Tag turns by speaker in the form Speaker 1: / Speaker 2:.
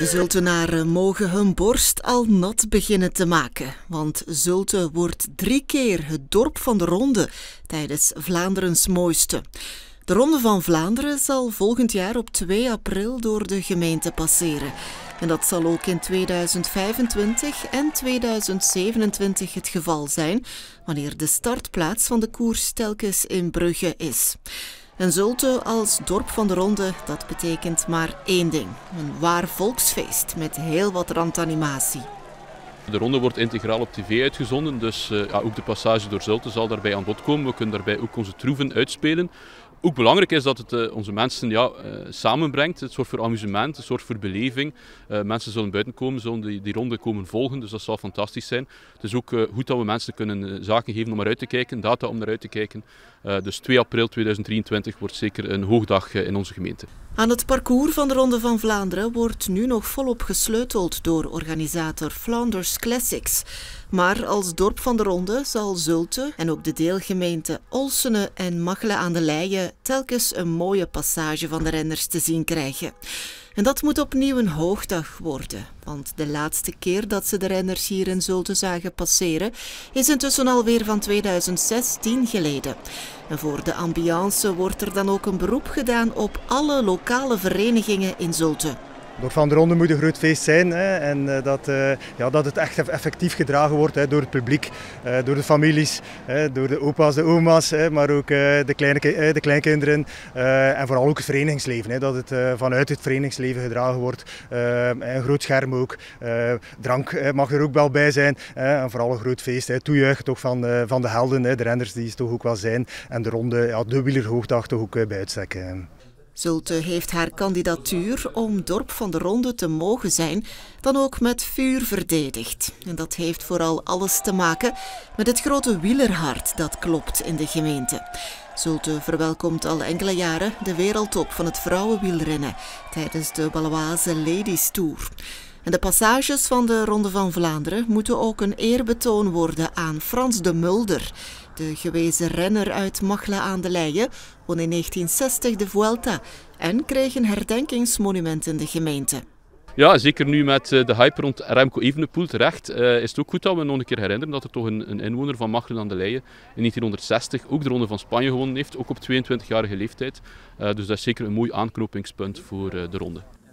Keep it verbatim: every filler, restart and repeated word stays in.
Speaker 1: De Zultenaren mogen hun borst al nat beginnen te maken, want Zulte wordt drie keer het dorp van de Ronde tijdens Vlaanderens mooiste. De Ronde van Vlaanderen zal volgend jaar op twee april door de gemeente passeren. En dat zal ook in tweeduizend vijfentwintig en tweeduizend zevenentwintig het geval zijn, wanneer de startplaats van de koers telkens in Brugge is. En Zulte als dorp van de Ronde, dat betekent maar één ding. Een waar volksfeest met heel wat randanimatie.
Speaker 2: De ronde wordt integraal op tv uitgezonden, dus uh, ja, ook de passage door Zulte zal daarbij aan bod komen. We kunnen daarbij ook onze troeven uitspelen. Ook belangrijk is dat het uh, onze mensen ja, uh, samenbrengt. Het zorgt voor amusement, het zorgt voor beleving. Uh, mensen zullen buiten komen, zullen die, die ronde komen volgen, dus dat zal fantastisch zijn. Het is ook uh, goed dat we mensen kunnen uh, zaken geven om naar uit te kijken, data om naar uit te kijken. Uh, dus twee april tweeduizend drieëntwintig wordt zeker een hoogdag uh, in onze gemeente.
Speaker 1: Aan het parcours van de Ronde van Vlaanderen wordt nu nog volop gesleuteld door organisator Flanders Classics. Maar als dorp van de Ronde zal Zulte en ook de deelgemeenten Olsene en Machelen aan de Leie telkens een mooie passage van de renners te zien krijgen. En dat moet opnieuw een hoogdag worden, want de laatste keer dat ze de renners hier in Zulte zagen passeren is intussen alweer van tweeduizend zestien geleden. En voor de ambiance wordt er dan ook een beroep gedaan op alle lokale verenigingen in Zulte.
Speaker 3: Dorp van de Ronde moet een groot feest zijn hè, en uh, dat, uh, ja, dat het echt effectief gedragen wordt hè, door het publiek, uh, door de families, hè, door de opa's, de oma's, hè, maar ook uh, de, kleine, uh, de kleinkinderen uh, en vooral ook het verenigingsleven. Hè, dat het uh, vanuit het verenigingsleven gedragen wordt. Uh, een groot scherm ook, uh, drank uh, mag er ook wel bij zijn hè, en vooral een groot feest. Hè, toejuichen toch van, uh, van de helden, hè, de renners die het toch ook wel zijn en de Ronde, ja, de wielerhoogdag toch ook uh, bij uitstek. Hè.
Speaker 1: Zulte heeft haar kandidatuur om dorp van de Ronde te mogen zijn dan ook met vuur verdedigd. En dat heeft vooral alles te maken met het grote wielerhart dat klopt in de gemeente. Zulte verwelkomt al enkele jaren de wereldtop van het vrouwenwielrennen tijdens de Baloise Ladies Tour. En de passages van de Ronde van Vlaanderen moeten ook een eerbetoon worden aan Frans de Mulder. De gewezen renner uit Machelen aan de Leie won in negentien zestig de Vuelta en kreeg een herdenkingsmonument in de gemeente.
Speaker 2: Ja, zeker nu met de hype rond Remco Evenepoel terecht uh, is het ook goed dat we nog een keer herinneren dat er toch een, een inwoner van Machelen aan de Leie in negentienhonderdzestig ook de Ronde van Spanje gewonnen heeft, ook op tweeëntwintigjarige leeftijd. Uh, dus dat is zeker een mooi aanknopingspunt voor uh, de Ronde.